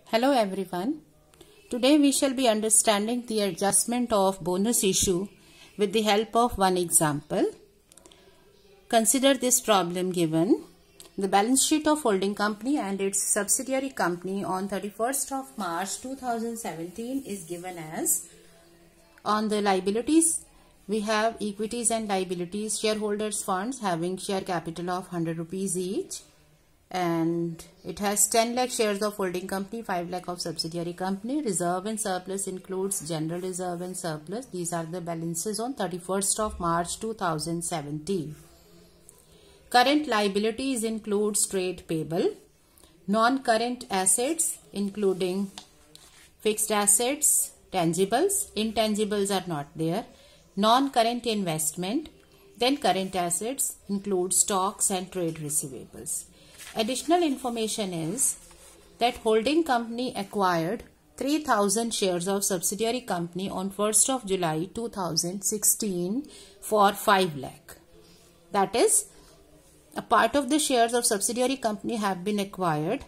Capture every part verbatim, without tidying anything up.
Hello everyone. Today we shall be understanding the adjustment of bonus issue with the help of one example. Consider this problem given. The balance sheet of holding company and its subsidiary company on thirty-first of March two thousand seventeen is given as: on the liabilities we have equities and liabilities, shareholders funds having share capital of one hundred rupees each, and it has ten lakh shares of holding company, five lakh of subsidiary company. Reserve and surplus includes general reserve and surplus. These are the balances on thirty-first of March two thousand seventeen. Current liabilities includes trade payable. Non-current assets including fixed assets, tangibles, intangibles are not there. Non-current investment, then current assets include stocks and trade receivables. Additional information is that holding company acquired three thousand shares of subsidiary company on first of July two thousand sixteen for five lakh. That is, a part of the shares of subsidiary company have been acquired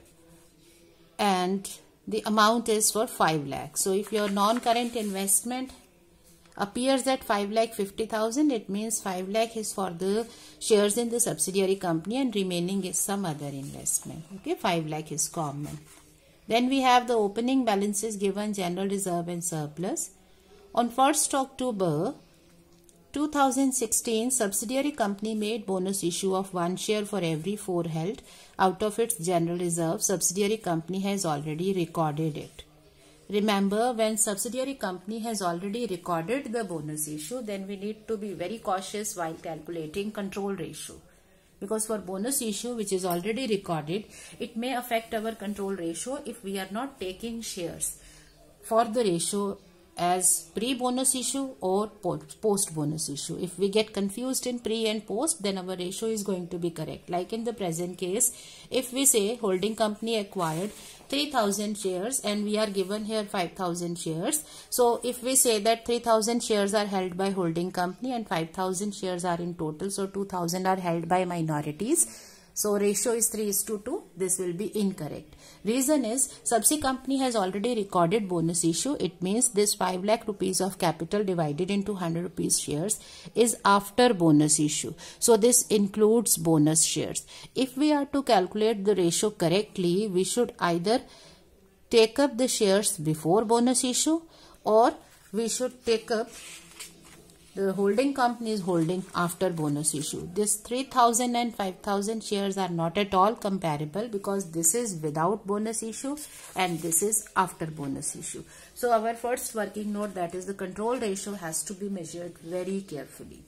and the amount is for five lakh. So if your non-current investment appears at five lakh fifty thousand, it means five lakh is for the shares in the subsidiary company and remaining is some other investment. Okay, five lakh is common. Then we have the opening balances given: general reserve and surplus. On first October two thousand sixteen, subsidiary company made bonus issue of one share for every four held. Out of its general reserve, subsidiary company has already recorded it. Remember, when subsidiary company has already recorded the bonus issue, then we need to be very cautious while calculating control ratio. Because for bonus issue which is already recorded, it may affect our control ratio if we are not taking shares for the ratio as pre-bonus issue or post-bonus issue. If we get confused in pre and post, then our ratio is going to be correct. Like in the present case, if we say holding company acquired three thousand shares and we are given here five thousand shares. So if we say that three thousand shares are held by holding company and five thousand shares are in total, so two thousand are held by minorities. So ratio is three is to two. This will be incorrect. Reason is subsi company has already recorded bonus issue. It means this five lakh rupees of capital divided into one hundred rupees shares is after bonus issue. So this includes bonus shares. If we are to calculate the ratio correctly, we should either take up the shares before bonus issue or we should take up the holding company is holding after bonus issue. This three thousand and five thousand shares are not at all comparable because this is without bonus issue and this is after bonus issue. So our first working note, that is the control ratio, has to be measured very carefully.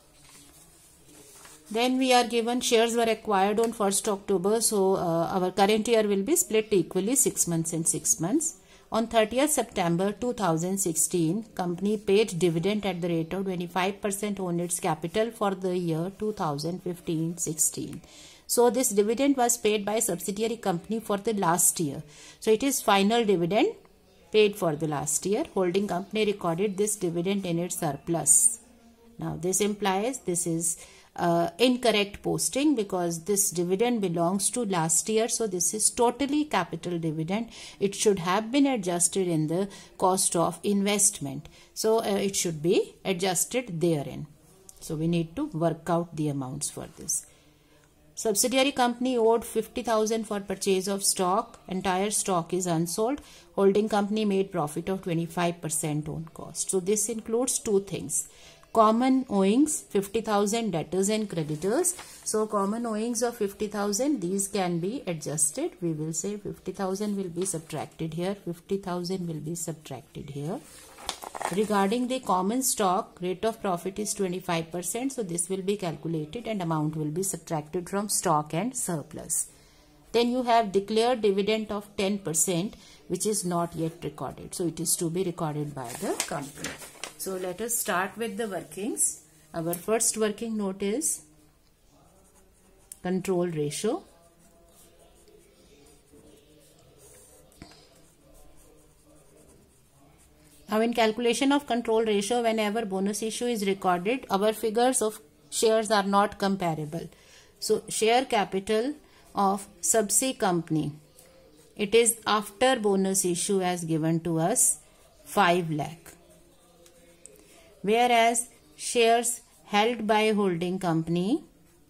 Then we are given shares were acquired on first October. So uh, our current year will be split equally six months and six months. On thirtieth September two thousand sixteen, company paid dividend at the rate of twenty-five percent on its capital for the year two thousand fifteen sixteen. So this dividend was paid by subsidiary company for the last year. So it is final dividend paid for the last year. Holding company recorded this dividend in its surplus. Now this implies this is Uh, incorrect posting because this dividend belongs to last year. So this is totally capital dividend. It should have been adjusted in the cost of investment. So uh, it should be adjusted therein. So we need to work out the amounts for this. Subsidiary company owed fifty thousand for purchase of stock. Entire stock is unsold. Holding company made profit of twenty-five percent on cost. So this includes two things. Common owings fifty thousand, debtors and creditors. So common owings of fifty thousand, these can be adjusted. We will say fifty thousand will be subtracted here, fifty thousand will be subtracted here. Regarding the common stock, rate of profit is twenty-five percent. So this will be calculated and amount will be subtracted from stock and surplus. Then you have declared dividend of ten percent, which is not yet recorded. So it is to be recorded by the company. So let us start with the workings. Our first working note is control ratio. Now in calculation of control ratio, whenever bonus issue is recorded, our figures of shares are not comparable. So share capital of subsi company it is after bonus issue as given to us five lakh. Whereas shares held by holding company,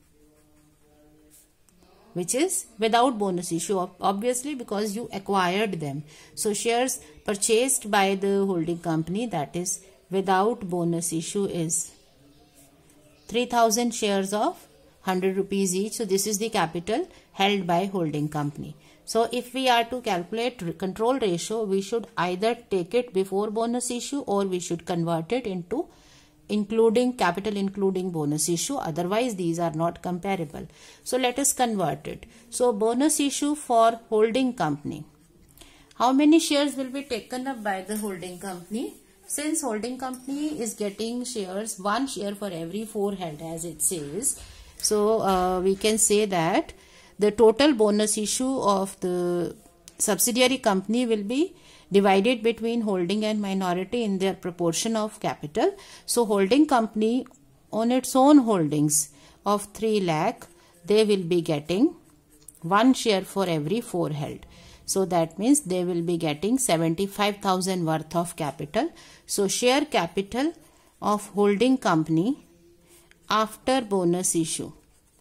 which is without bonus issue, obviously because you acquired them. So shares purchased by the holding company, that is without bonus issue, is three thousand shares of one hundred rupees each. So this is the capital held by holding company. So if we are to calculate control ratio, we should either take it before bonus issue or we should convert it into including capital including bonus issue. Otherwise these are not comparable. So let us convert it. So bonus issue for holding company. How many shares will be taken up by the holding company? Since holding company is getting shares, one share for every four held as it says. So uh, we can say that the total bonus issue of the subsidiary company will be divided between holding and minority in their proportion of capital. So holding company on its own holdings of three lakh, they will be getting one share for every four held. So that means they will be getting seventy-five thousand worth of capital. So share capital of holding company after bonus issue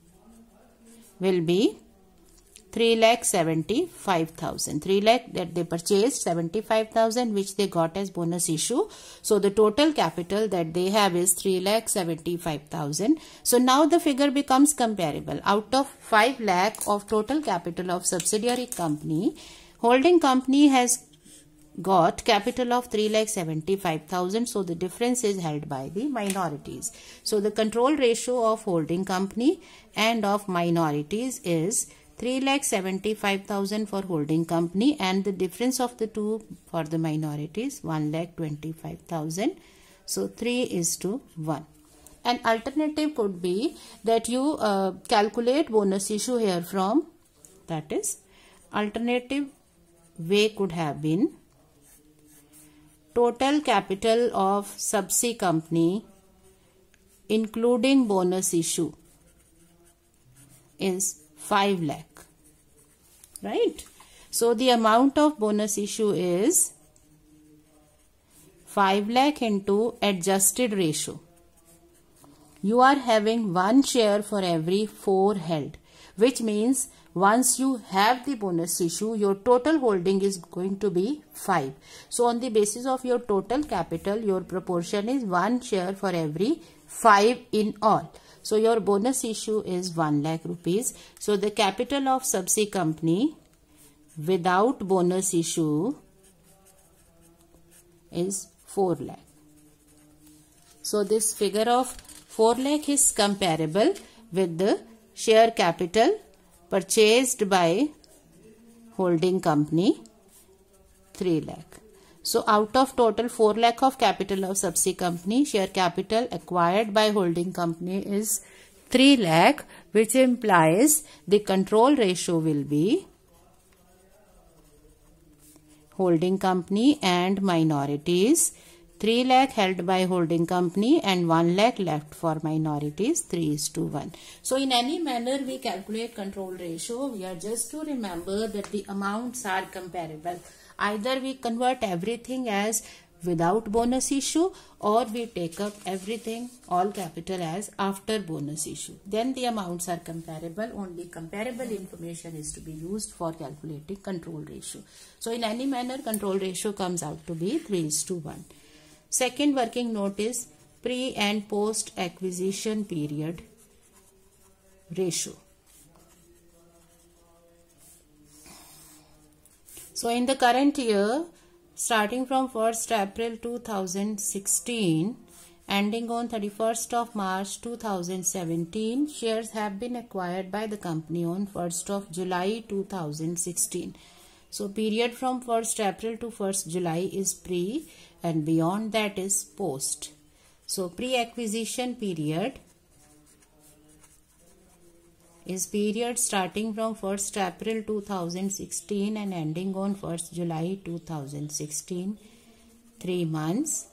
will be three lakh seventy-five thousand. three lakh that they purchased, seventy-five thousand which they got as bonus issue. So the total capital that they have is three lakh seventy-five thousand. So now the figure becomes comparable. Out of five lakh of total capital of subsidiary company, holding company has got capital of three lakh seventy-five thousand. So the difference is held by the minorities. So the control ratio of holding company and of minorities is three lakh seventy-five thousand for holding company and the difference of the two for the minorities one lakh twenty-five thousand. So three is to one. An alternative could be that you uh, calculate bonus issue here from, that is, alternative way could have been total capital of subsi company including bonus issue is five lakh, right? So the amount of bonus issue is five lakh into adjusted ratio. You are having one share for every four held, which means once you have the bonus issue, your total holding is going to be five. So on the basis of your total capital, your proportion is one share for every five in all. So your bonus issue is one lakh rupees. So the capital of subsi company without bonus issue is four lakh. So this figure of four lakh is comparable with the share capital purchased by holding company three lakh. So out of total four lakh of capital of subsi company, share capital acquired by holding company is three lakh, which implies the control ratio will be holding company and minorities. three lakh held by holding company and one lakh left for minorities, three is to one. So in any manner we calculate control ratio, we are just to remember that the amounts are comparable. Either we convert everything as without bonus issue or we take up everything, all capital, as after bonus issue. Then the amounts are comparable. Only comparable information is to be used for calculating control ratio. So in any manner control ratio comes out to be three is to one. Second working note is pre and post acquisition period ratio. So in the current year, starting from first April two thousand sixteen, ending on thirty-first of March two thousand seventeen, shares have been acquired by the company on first of July two thousand sixteen. So period from first April to first July is pre and beyond that is post. So pre-acquisition period is period starting from first April two thousand sixteen and ending on first July two thousand sixteen, three months,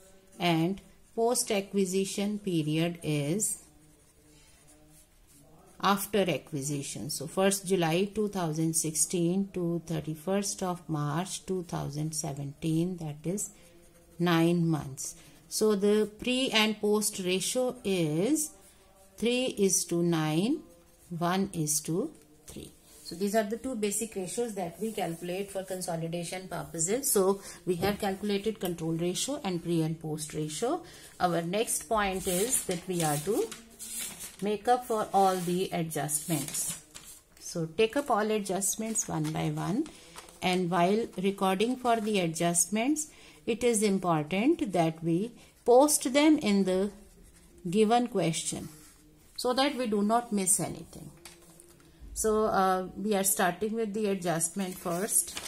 and post acquisition period is after acquisition. So first July two thousand sixteen to thirty-first of March two thousand seventeen, that is nine months. So the pre and post ratio is three is to nine, one is to three. So these are the two basic ratios that we calculate for consolidation purposes. So we have calculated control ratio and pre and post ratio. Our next point is that we are to make up for all the adjustments. So take up all adjustments one by one, and while recording for the adjustments, it is important that we post them in the given question so that we do not miss anything. So uh, we are starting with the adjustment first.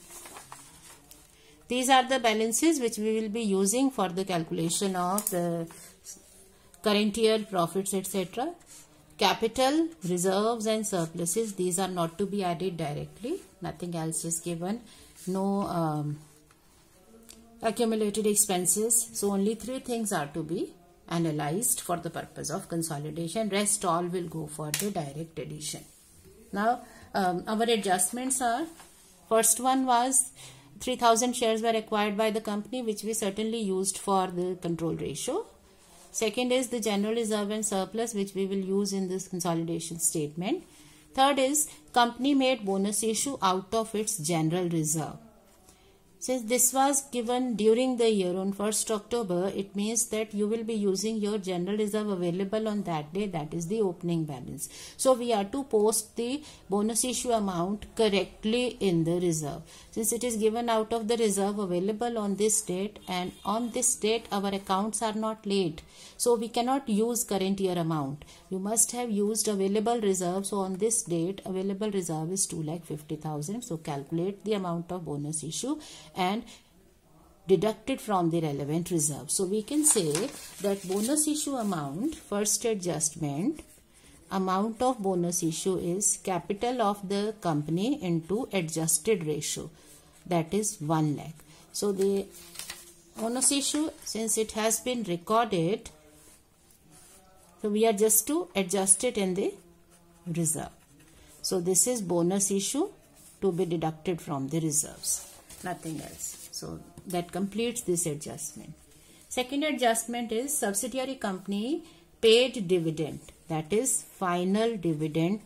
These are the balances which we will be using for the calculation of the current year profits, et cetera. Capital, reserves and surpluses, these are not to be added directly. Nothing else is given. No um, accumulated expenses. So only three things are to be analyzed for the purpose of consolidation. Rest all will go for the direct addition. Now um, our adjustments are, first one was three thousand shares were acquired by the company, which we certainly used for the control ratio. Second is the general reserve and surplus, which we will use in this consolidation statement. Third is company made bonus issue out of its general reserve. Since this was given during the year on first October, it means that you will be using your general reserve available on that day, that is the opening balance. So we are to post the bonus issue amount correctly in the reserve. Since it is given out of the reserve available on this date, and on this date our accounts are not late, so we cannot use current year amount. You must have used available reserve. So on this date available reserve is two lakh fifty thousand. So calculate the amount of bonus issue and deduct it from the relevant reserve. So we can say that bonus issue amount, first adjustment, amount of bonus issue is capital of the company into adjusted ratio, that is one lakh. So the bonus issue, since it has been recorded, so we are just to adjust it in the reserve. So this is bonus issue to be deducted from the reserves, nothing else. So that completes this adjustment. Second adjustment is subsidiary company paid dividend, that is final dividend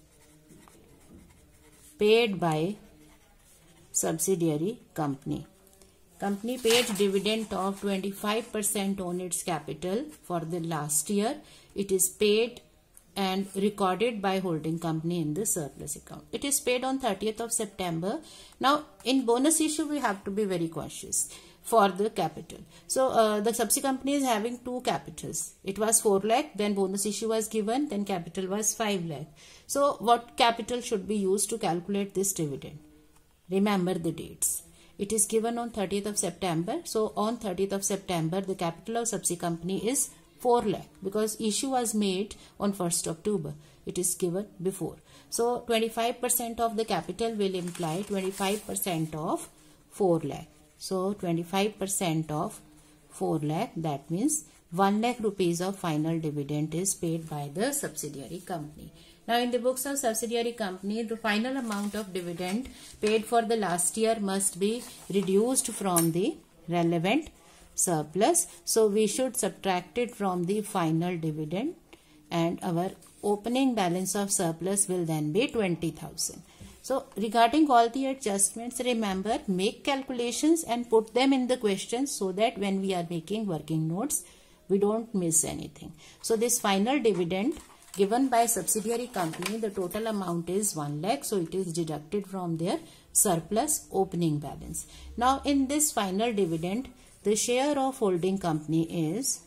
paid by subsidiary company. Company paid dividend of twenty-five percent on its capital for the last year. It is paid and recorded by holding company in the surplus account. It is paid on thirtieth of September. Now in bonus issue we have to be very cautious for the capital. So uh, the subsidiary company is having two capitals. It was four lakh, then bonus issue was given, then capital was five lakh. So what capital should be used to calculate this dividend? Remember the dates. It is given on thirtieth of September. So on thirtieth of September the capital of subsidiary company is four lakh, because issue was made on first October. It is given before. So twenty-five percent of the capital will imply twenty-five percent of four lakh. So twenty-five percent of four lakh, that means one lakh rupees of final dividend is paid by the subsidiary company. Now in the books of subsidiary company, the final amount of dividend paid for the last year must be reduced from the relevant surplus. So we should subtract it from the final dividend, and our opening balance of surplus will then be twenty thousand. So regarding all the adjustments, remember, make calculations and put them in the questions so that when we are making working notes, we don't miss anything. So this final dividend given by subsidiary company, the total amount is one lakh. So it is deducted from their surplus opening balance. Now in this final dividend, the share of holding company is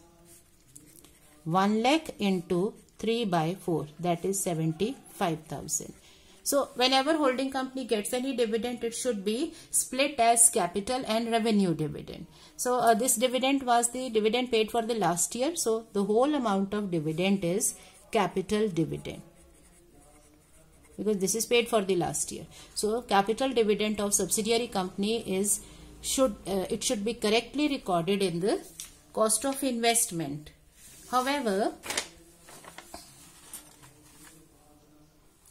one lakh into three by four, that is seventy-five thousand. So whenever holding company gets any dividend, it should be split as capital and revenue dividend. So uh, this dividend was the dividend paid for the last year. So the whole amount of dividend is capital dividend, because this is paid for the last year. So capital dividend of subsidiary company is should uh, it should be correctly recorded in the cost of investment. However,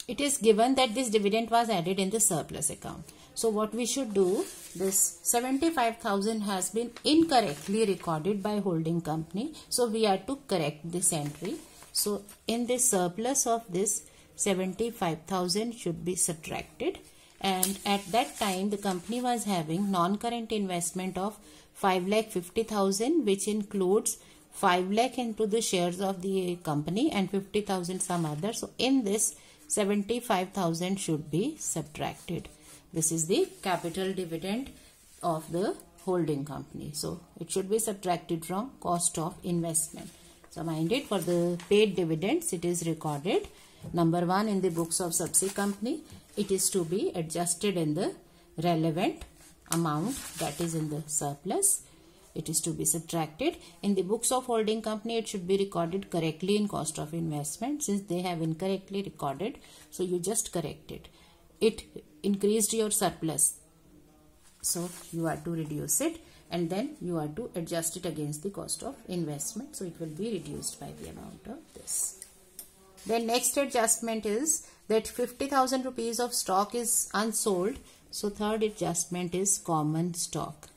it is given that this dividend was added in the surplus account. So what we should do, this seventy-five thousand has been incorrectly recorded by holding company. So we are to correct this entry. So in the surplus of this seventy-five thousand should be subtracted, and at that time the company was having non-current investment of five lakh fifty thousand, which includes five lakh into the shares of the company and fifty thousand some other. So in this seventy-five thousand should be subtracted. This is the capital dividend of the holding company. So it should be subtracted from cost of investment. So mind it, for the paid dividends it is recorded number one in the books of subsidiary company. It is to be adjusted in the relevant amount, that is in the surplus. It is to be subtracted. In the books of holding company it should be recorded correctly in cost of investment. Since they have incorrectly recorded, so you just correct it. It increased your surplus, so you are to reduce it, and then you are to adjust it against the cost of investment. So it will be reduced by the amount of this. Then next adjustment is that fifty thousand rupees of stock is unsold. So third adjustment is common stock.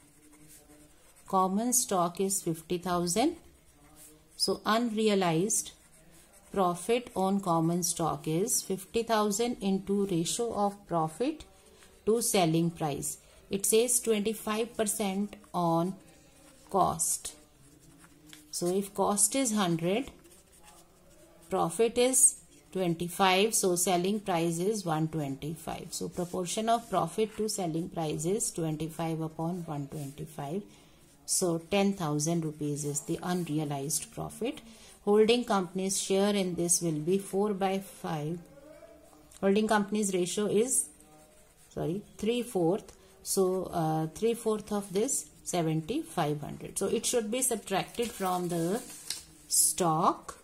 Common stock is fifty thousand. So unrealized profit on common stock is fifty thousand into ratio of profit to selling price. It says twenty-five percent on cost. So if cost is one hundred, profit is twenty-five, so selling price is one hundred twenty-five. So proportion of profit to selling price is twenty-five upon one hundred twenty-five. So ten thousand rupees is the unrealized profit. Holding company's share in this will be four by five. Holding company's ratio is, sorry, three fourths. So uh, three fourths of this seventy-five hundred. So it should be subtracted from the stock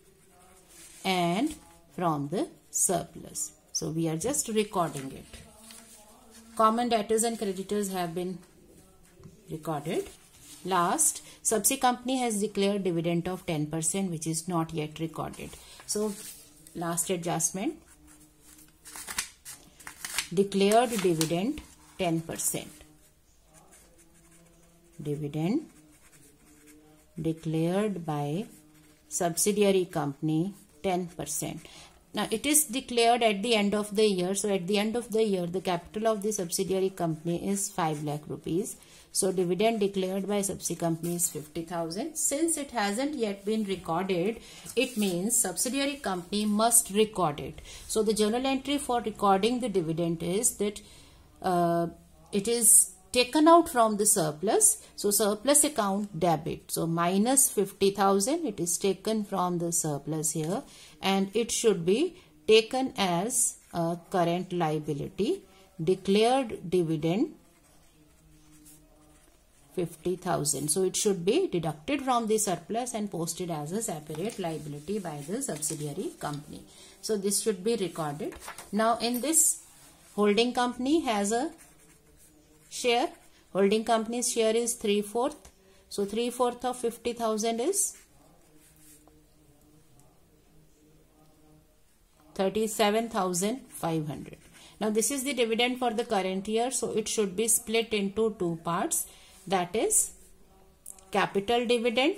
and from the surplus. So we are just recording it. Common debtors and creditors have been recorded. Last, subsidiary company has declared dividend of ten percent, which is not yet recorded. So last adjustment, declared dividend ten percent. Dividend declared by subsidiary company ten percent. Now it is declared at the end of the year. So at the end of the year the capital of the subsidiary company is five lakh rupees. So dividend declared by subsidiary company is fifty thousand. Since it hasn't yet been recorded, it means subsidiary company must record it. So the journal entry for recording the dividend is that uh, it is taken out from the surplus. So surplus account debit. So minus fifty thousand, it is taken from the surplus here, and it should be taken as a current liability. Declared dividend fifty thousand. So it should be deducted from the surplus and posted as a separate liability by the subsidiary company. So this should be recorded. Now in this, holding company has a share. Holding company's share is three fourths. So three fourths of fifty thousand is thirty-seven thousand five hundred. Now this is the dividend for the current year. So it should be split into two parts. That is capital dividend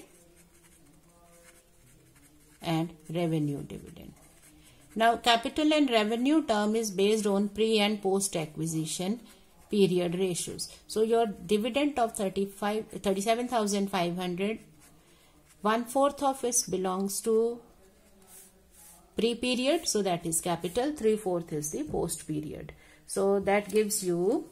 and revenue dividend. Now capital and revenue term is based on pre and post acquisition period ratios. So your dividend of thirty-five, thirty-seven thousand five hundred, one fourth of it belongs to pre-period. So that is capital, three fourths is the post period. So that gives you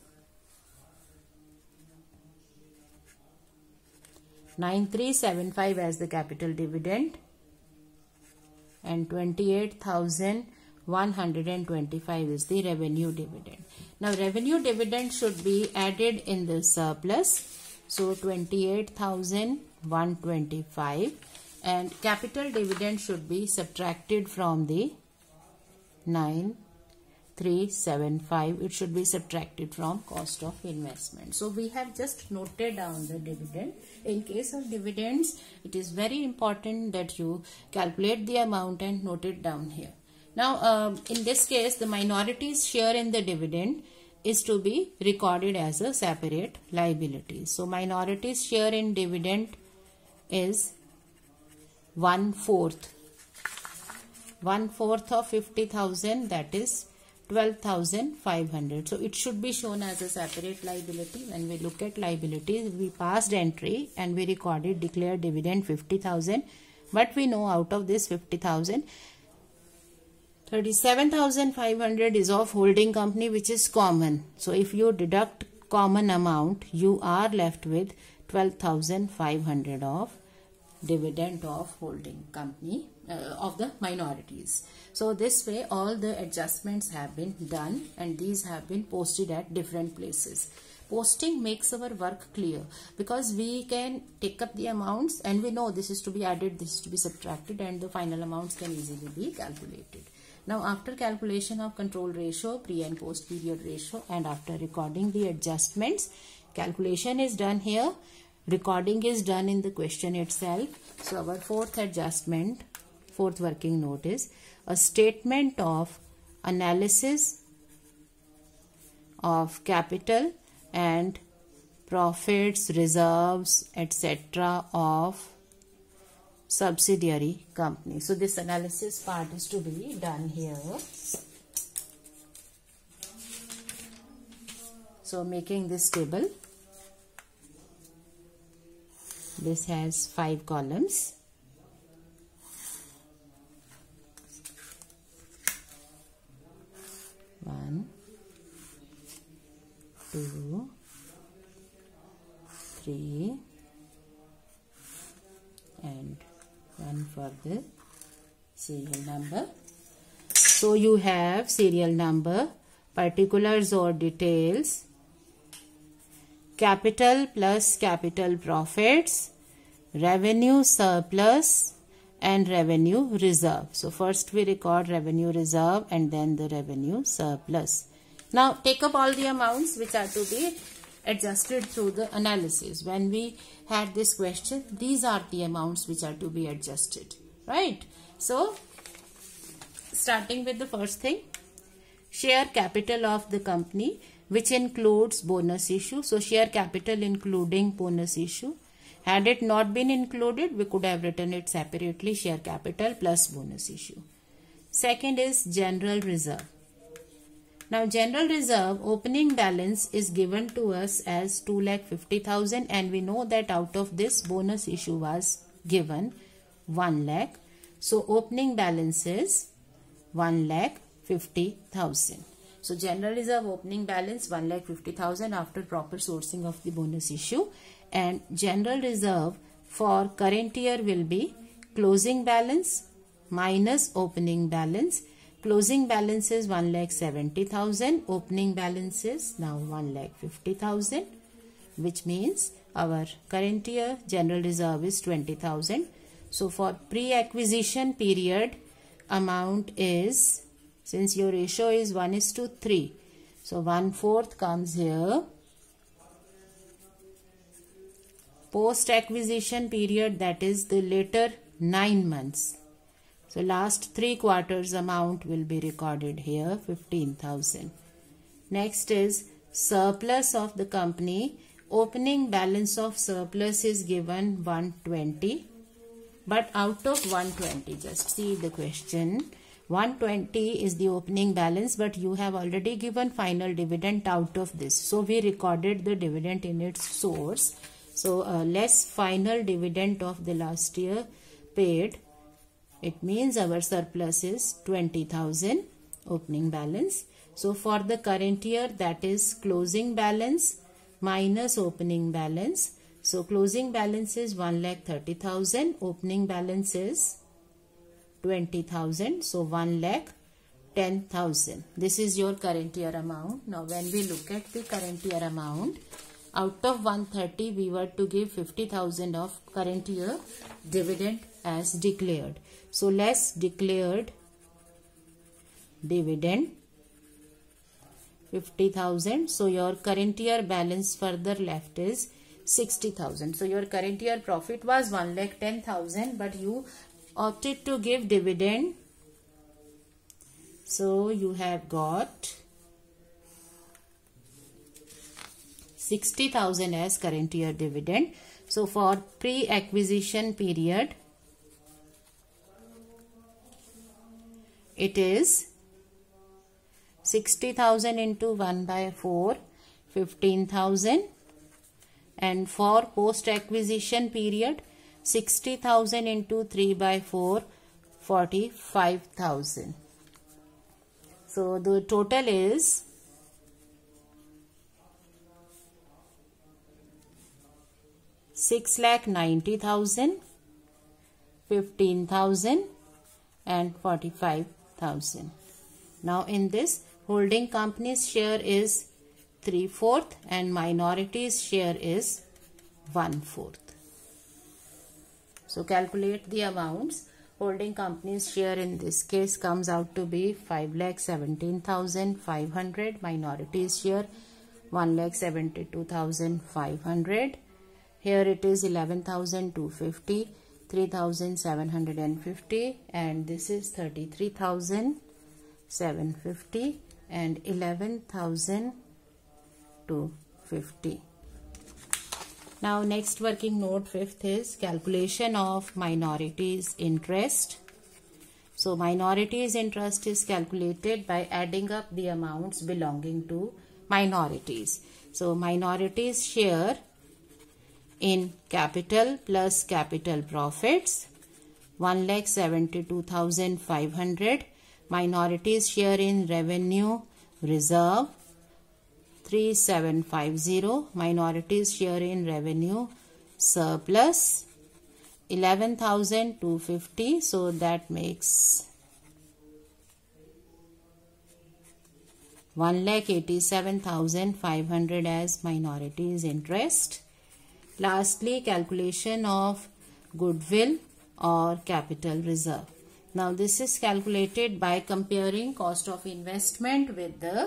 nine thousand three hundred seventy-five as the capital dividend and twenty-eight thousand one hundred twenty-five is the revenue dividend. Now revenue dividend should be added in the surplus. So twenty-eight thousand one hundred twenty-five, and capital dividend should be subtracted from the nine thousand three hundred seventy-five. It should be subtracted from cost of investment. So we have just noted down the dividend. In case of dividends, it is very important that you calculate the amount and note it down here. Now, uh, in this case, the minority's share in the dividend is to be recorded as a separate liability. So, minority's share in dividend is one fourth. One fourth of fifty thousand, that is twelve thousand five hundred. So, it should be shown as a separate liability. When we look at liabilities, we passed entry and we recorded declared dividend fifty thousand. But we know out of this fifty thousand, thirty-seven thousand five hundred is of holding company, which is common. So, if you deduct common amount, you are left with twelve thousand five hundred of dividend of holding company uh, of the minorities. So, this way all the adjustments have been done and these have been posted at different places. Posting makes our work clear because we can take up the amounts and we know this is to be added, this is to be subtracted, and the final amounts can easily be calculated. Now, after calculation of control ratio, pre and post period ratio, and after recording the adjustments, calculation is done here, recording is done in the question itself. So, our fourth adjustment, fourth working note is a statement of analysis of capital and profits, reserves, et cetera of subsidiary company. So, this analysis part is to be done here. So, making this table, this has five columns. One, two, three, and one for the serial number. So, you have serial number, particulars or details, capital plus capital profits, revenue surplus, and revenue reserve. So, first we record revenue reserve and then the revenue surplus. Now, take up all the amounts which are to be adjusted through the analysis. When we had this question, these are the amounts which are to be adjusted, right? So, starting with the first thing, share capital of the company, which includes bonus issue. So, share capital including bonus issue. Had it not been included, we could have written it separately, share capital plus bonus issue. Second is general reserve. Now, general reserve opening balance is given to us as two lakh fifty thousand, and we know that out of this bonus issue was given one lakh. So, opening balance is one lakh fifty thousand. So, general reserve opening balance one lakh fifty thousand after proper sourcing of the bonus issue, and general reserve for current year will be closing balance minus opening balance. Closing balance is one lakh seventy thousand, opening balance is now one lakh fifty thousand, which means our current year general reserve is twenty thousand. So, for pre-acquisition period, amount is, since your ratio is one is to three, so one fourth comes here. Post-acquisition period, that is the later nine months. So, last three quarters amount will be recorded here, fifteen thousand. Next is surplus of the company. Opening balance of surplus is given one hundred twenty. But out of one hundred twenty, just see the question. one hundred twenty is the opening balance, but you have already given final dividend out of this. So, we recorded the dividend in its source. So, uh, less final dividend of the last year paid. It means our surplus is twenty thousand opening balance. So, for the current year, that is closing balance minus opening balance. So, closing balance is one lakh thirty thousand, opening balance is twenty thousand. So, one lakh ten thousand. This is your current year amount. Now, when we look at the current year amount, out of one hundred thirty, we were to give fifty thousand of current year dividend as declared. So, less declared dividend fifty thousand. So, your current year balance further left is sixty thousand. So, your current year profit was one lakh ten thousand, but you opted to give dividend So you have got sixty thousand as current year dividend. So for pre-acquisition period, it is sixty thousand into one by four, fifteen thousand, and for post-acquisition period, sixty thousand into three by four, forty-five thousand. So the total is six lakh ninety thousand, fifteen thousand and forty-five thousand. Now in this, holding company's share is three fourths and minority's share is one fourth. So calculate the amounts. Holding company's share in this case comes out to be five lakh seventeen thousand five hundred. Minority's share one lakh seventy-two thousand five hundred. Here it is eleven thousand two hundred fifty, three thousand seven hundred fifty, and this is thirty-three thousand seven hundred fifty and eleven thousand two hundred fifty. Now next working note fifth is calculation of minorities interest. So minorities interest is calculated by adding up the amounts belonging to minorities. So minorities share in capital plus capital profits one lakh seventy-two thousand five hundred. Minorities share in revenue reserve three thousand seven hundred fifty. Minorities share in revenue surplus eleven thousand two hundred fifty. So that makes one lakh eighty-seven thousand five hundred as minorities interest. Lastly, calculation of goodwill or capital reserve. Now this is calculated by comparing cost of investment with the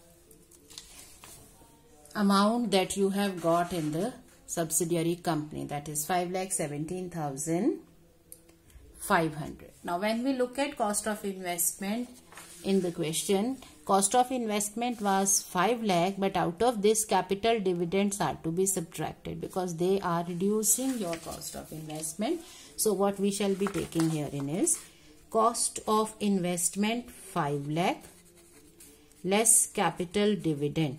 amount that you have got in the subsidiary company, that is five lakh seventeen thousand five hundred. Now when we look at cost of investment in the question, cost of investment was five lakh, but out of this capital dividends are to be subtracted because they are reducing your cost of investment. So what we shall be taking here in is cost of investment five lakh less capital dividend,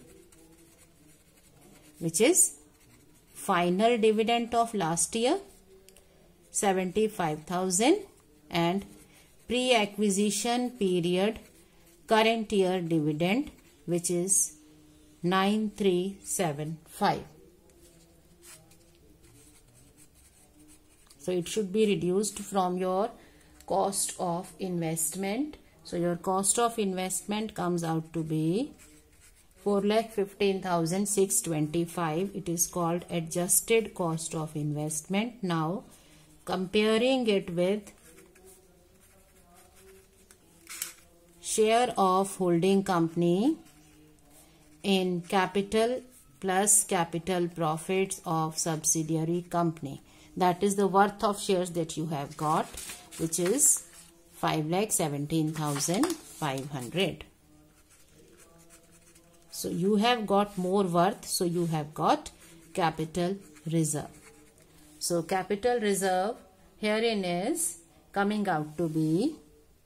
which is final dividend of last year seventy-five thousand and pre-acquisition period current year dividend, which is nine thousand three hundred seventy-five. So it should be reduced from your cost of investment. So your cost of investment comes out to be four lakh fifteen thousand six hundred twenty-five. It is called adjusted cost of investment. Now comparing it with share of holding company in capital plus capital profits of subsidiary company. That is the worth of shares that you have got, which is five lakh seventeen thousand five hundred. So you have got more worth, so you have got capital reserve. So capital reserve herein is coming out to be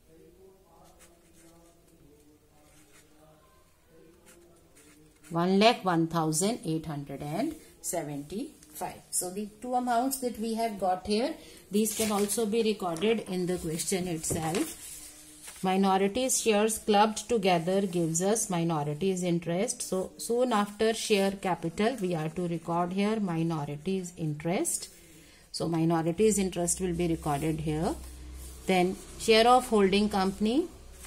one lakh one thousand eight hundred seventy-five. So the two amounts that we have got here, these can also be recorded in the question itself. Minorities shares clubbed together gives us minorities interest. So soon after share capital, we are to record here minorities interest. So minorities interest will be recorded here. Then share of holding company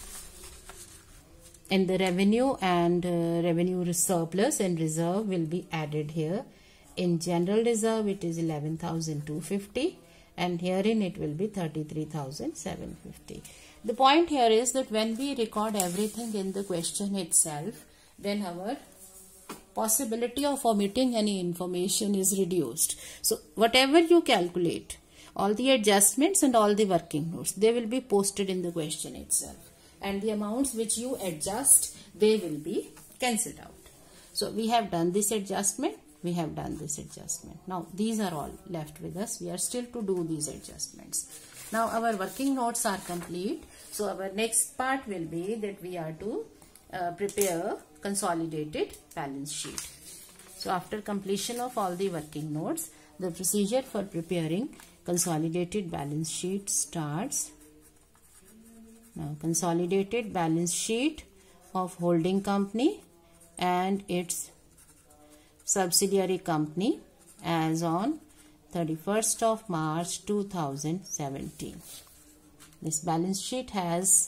in the revenue and uh, revenue surplus and reserve will be added here. In general reserve it is eleven thousand two hundred fifty and herein it will be thirty-three thousand seven hundred fifty. The point here is that when we record everything in the question itself, then our possibility of omitting any information is reduced. So whatever you calculate, all the adjustments and all the working notes, they will be posted in the question itself. and the amounts which you adjust, they will be cancelled out. So we have done this adjustment, we have done this adjustment. Now these are all left with us. We are still to do these adjustments. Now our working notes are complete. So our next part will be that we are to uh, prepare consolidated balance sheet. So after completion of all the working notes, the procedure for preparing consolidated balance sheet starts. Now consolidated balance sheet of holding company and its subsidiary company as on thirty-first of March two thousand seventeen. This balance sheet has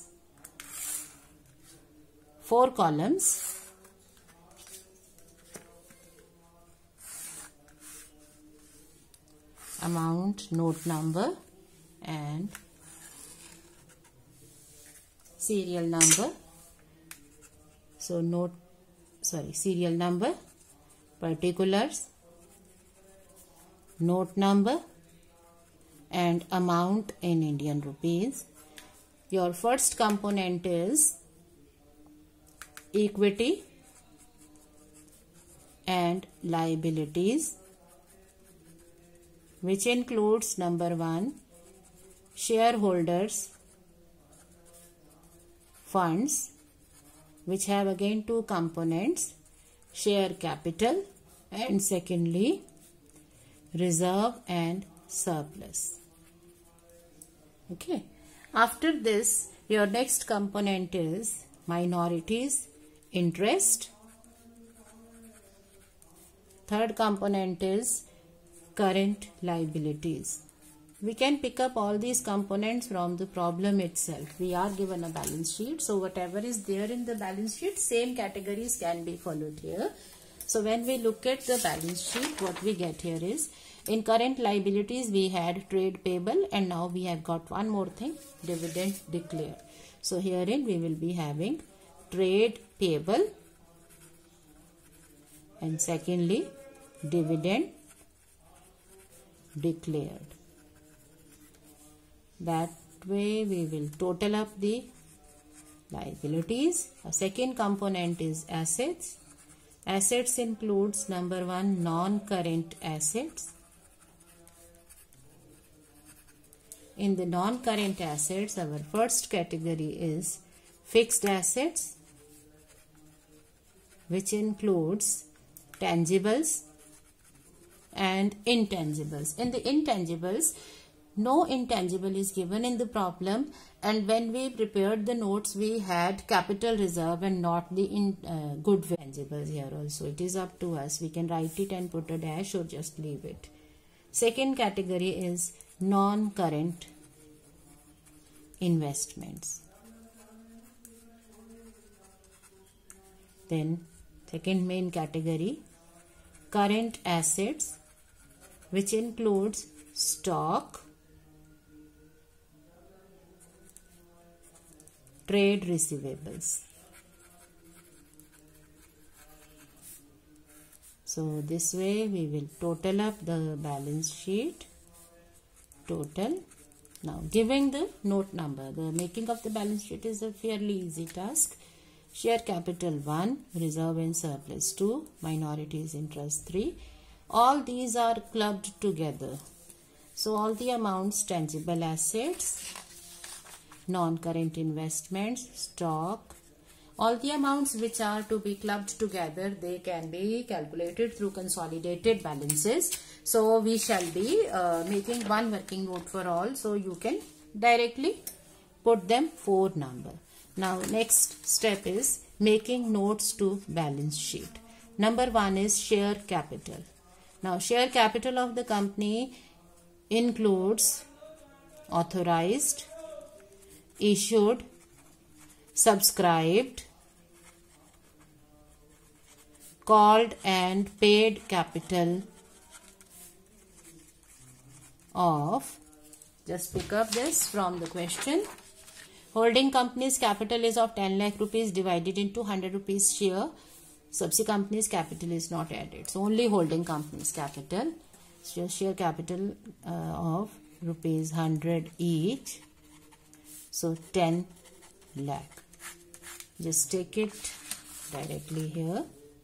four columns. Amount, note number and serial number. So note, sorry, serial number, particulars, note number and amount in Indian rupees. Your first component is equity and liabilities, which includes number one, shareholders funds, which have again two components, share capital and secondly reserve and surplus. Okay. After this, your next component is minorities, interest. Third component is current liabilities. We can pick up all these components from the problem itself. We are given a balance sheet. So whatever is there in the balance sheet, same categories can be followed here. So when we look at the balance sheet, what we get here is, in current liabilities, we had trade payable and now we have got one more thing, dividend declared. So herein we will be having trade payable and secondly dividend declared. That way we will total up the liabilities. A second component is assets. Assets includes number one, non-current assets. In the non-current assets, our first category is fixed assets, which includes tangibles and intangibles. In the intangibles, no intangible is given in the problem, and when we prepared the notes, we had capital reserve and not the in, uh, goodwill tangibles here also. It is up to us. We can write it and put a dash or just leave it. Second category is non-current investments. Then second main category, current assets, which includes stock, trade receivables. So this way we will total up the balance sheet. Total. Now giving the note number, the making of the balance sheet is a fairly easy task. Share capital one, reserve and surplus two, minorities interest three. All these are clubbed together. So all the amounts, tangible assets, non-current investments, stock, all the amounts which are to be clubbed together, they can be calculated through consolidated balances. So we shall be uh, making one working note for all. So you can directly put them four number. Now next step is making notes to balance sheet. Number one is share capital. Now share capital of the company includes authorized, issued, subscribed, called and paid capital of, just pick up this from the question. Holding company's capital is of ten lakh rupees divided into one hundred rupees share. Subsidiary company's capital is not added. So only holding company's capital. So share capital uh, of rupees one hundred each. So ten lakh. Just take it directly here.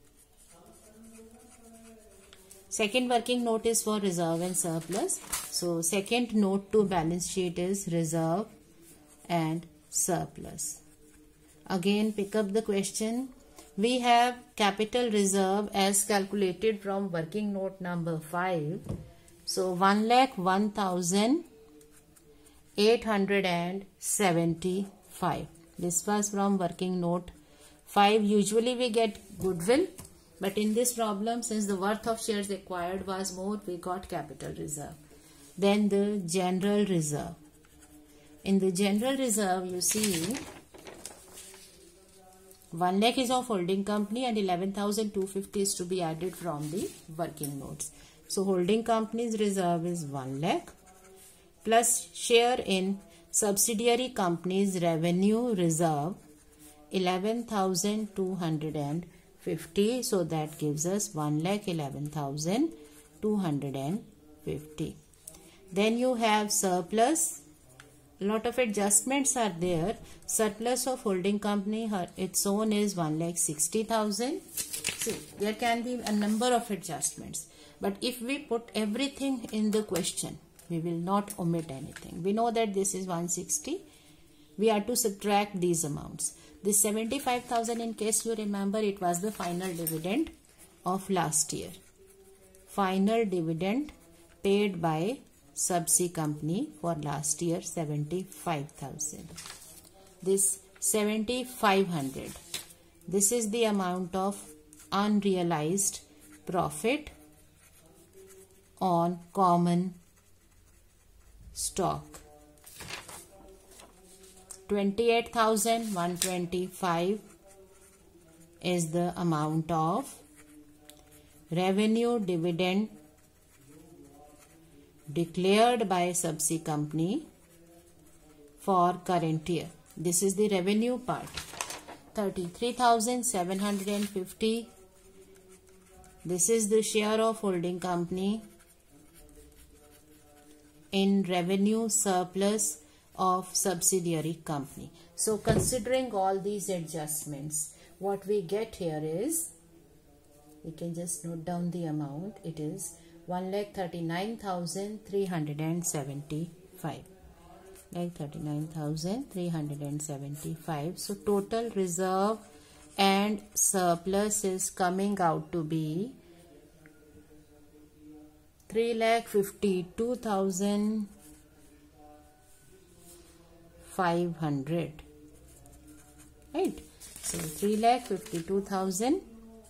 Second working note is for reserve and surplus. So second note to balance sheet is reserve and surplus. Again pick up the question. We have capital reserve as calculated from working note number five. So one lakh one thousand eight hundred seventy-five. This was from working note five. Usually we get goodwill, but in this problem, since the worth of shares acquired was more, we got capital reserve. Then the general reserve. In the general reserve, you see one lakh is of holding company and eleven thousand two hundred fifty is to be added from the working notes. So holding company's reserve is one lakh plus share in subsidiary company's revenue reserve eleven thousand two hundred fifty. So that gives us one lakh eleven thousand two hundred fifty. Then you have surplus. A lot of adjustments are there. Surplus of holding company, her, its own is one lakh sixty thousand. See, there can be a number of adjustments. But if we put everything in the question, we will not omit anything. We know that this is one hundred sixty. We are to subtract these amounts. This seventy-five thousand, in case you remember, it was the final dividend of last year. Final dividend paid by subsidiary company for last year, seventy-five thousand. This seventy-five hundred. This is the amount of unrealized profit on common stock. twenty-eight thousand one hundred twenty-five is the amount of revenue dividend declared by subsidiary company for current year. This is the revenue part. thirty-three thousand seven hundred fifty. This is the share of holding company in revenue surplus of subsidiary company. So considering all these adjustments, what we get here is, we can just note down the amount. It is one lakh thirty-nine thousand three hundred seventy-five. Like thirty-nine thousand three hundred seventy-five. So total reserve and surplus is coming out to be three lakh fifty-two thousand five hundred. Right? So three lakh fifty-two thousand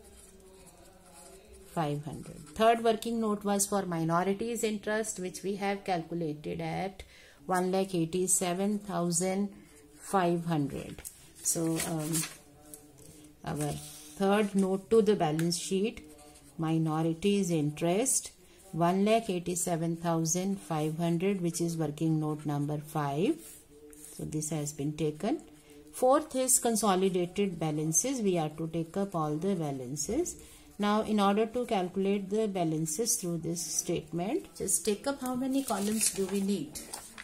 five hundred. Third working note was for minorities interest, which we have calculated at one lakh eighty-seven thousand five hundred. So um, our third note to the balance sheet, minorities interest, one lakh eighty-seven thousand five hundred, which is working note number five. So this has been taken. Fourth is consolidated balances. We are to take up all the balances. Now, in order to calculate the balances through this statement, just take up how many columns do we need.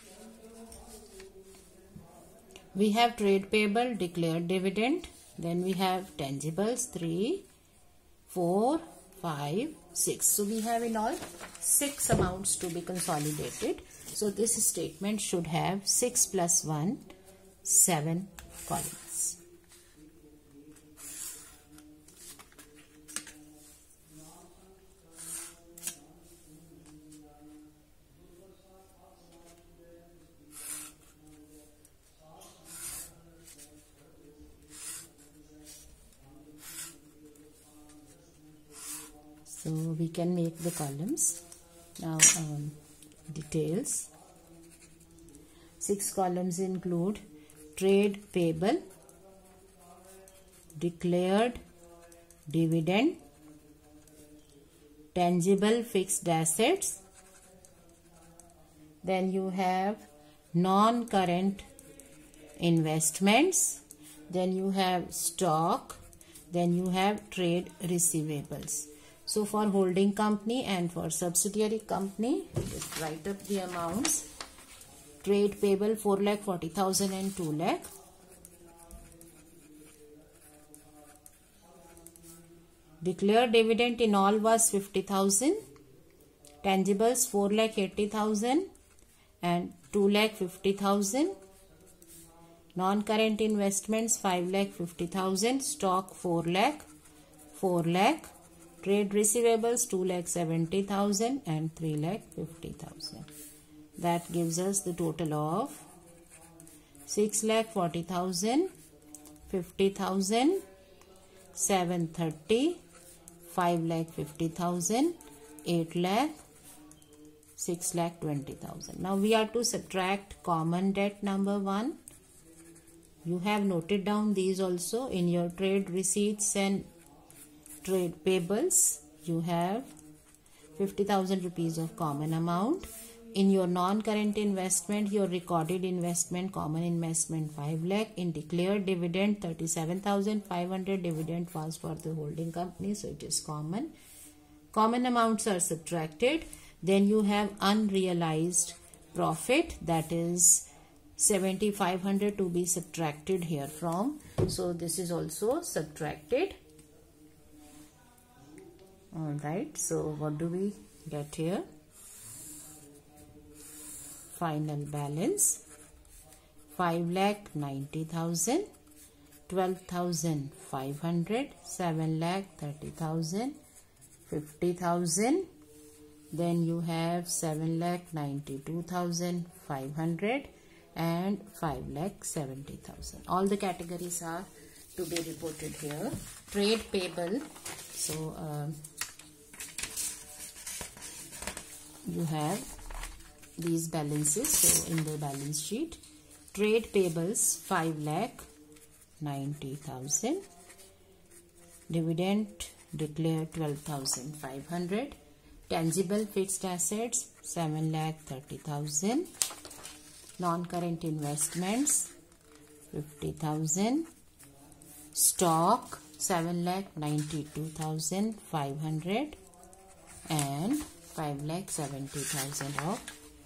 We have trade payable, declared dividend. Then we have tangibles, three, four, five, six. So we have in all six amounts to be consolidated. So this statement should have six plus one, seven columns. So we can make the columns. Now um, details. Six columns include trade payable, declared dividend, tangible fixed assets. Then you have non-current investments. Then you have stock. Then you have trade receivables. So for holding company and for subsidiary company, just write up the amounts. Trade payable four lakh forty thousand and two lakh. Declared dividend in all was fifty thousand. Tangibles four lakh eighty thousand and two lakh fifty thousand. Non-current investments five lakh fifty thousand. Stock four lakh. four lakh. Trade receivables two lakh seventy thousand and three lakh fifty thousand. That gives us the total of six lakh forty thousand, fifty thousand, seven thirty, five lakh fifty thousand, eight lakh, six lakh twenty thousand. Now we are to subtract common debt number one. You have noted down these also in your trade receipts and trade payables. You have fifty thousand rupees of common amount. In your non-current investment, your recorded investment, common investment five lakh. In declared dividend, thirty-seven thousand five hundred dividend was for the holding company, so it is common. Common amounts are subtracted. Then you have unrealized profit, that is seven thousand five hundred to be subtracted here from. So this is also subtracted. Alright, so what do we get here? Final balance five lakh ninety thousand, twelve thousand five hundred, seven lakh thirty thousand, fifty thousand. Then you have seven lakh ninety-two thousand five hundred and five lakh seventy thousand. All the categories are to be reported here. Trade payable. So uh, you have these balances. So in the balance sheet, trade payables five lakh ninety thousand, dividend declared twelve thousand five hundred, tangible fixed assets seven lakh thirty thousand, non-current investments fifty thousand, stock seven lakh ninety-two thousand five hundred and five lakh seventy thousand of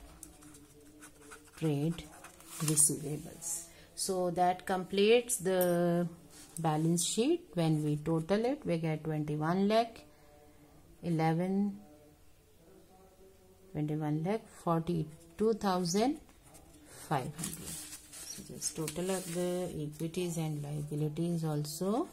trade receivables. So that completes the balance sheet. When we total it, we get twenty-one lakh eleven twenty-one lakh forty-two thousand five hundred. So just total of the equities and liabilities also.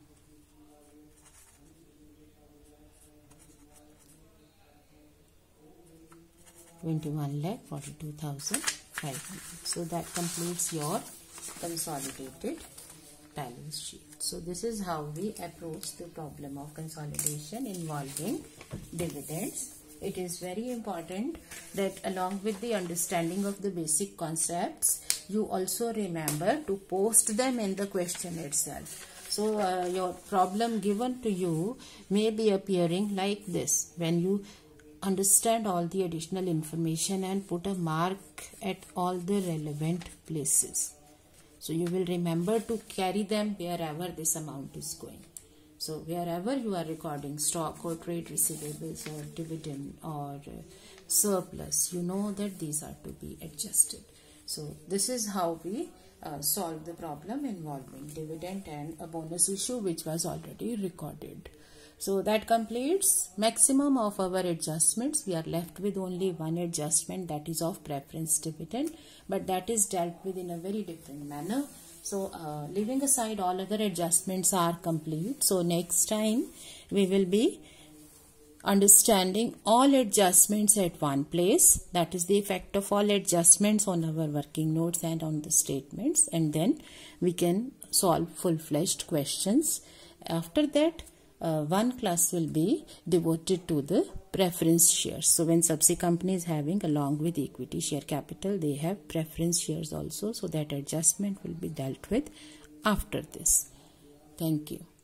twenty-one lakh forty-two thousand five hundred. So that completes your consolidated balance sheet. So this is how we approach the problem of consolidation involving dividends. It is very important that along with the understanding of the basic concepts, you also remember to post them in the question itself. So uh, your problem given to you may be appearing like this. When you understand all the additional information and put a mark at all the relevant places, so you will remember to carry them wherever this amount is going. So wherever you are recording stock or trade receivables or dividend or uh, surplus, you know that these are to be adjusted. So this is how we uh, solve the problem involving dividend and a bonus issue which was already recorded. So that completes maximum of our adjustments. We are left with only one adjustment, that is of preference dividend, but that is dealt with in a very different manner. So uh, leaving aside all other adjustments are complete. So next time we will be understanding all adjustments at one place, that is the effect of all adjustments on our working notes and on the statements, and then we can solve full-fledged questions. After that, Uh, one class will be devoted to the preference shares. So when subsidiary company is having, along with equity share capital, they have preference shares also. So that adjustment will be dealt with after this. Thank you.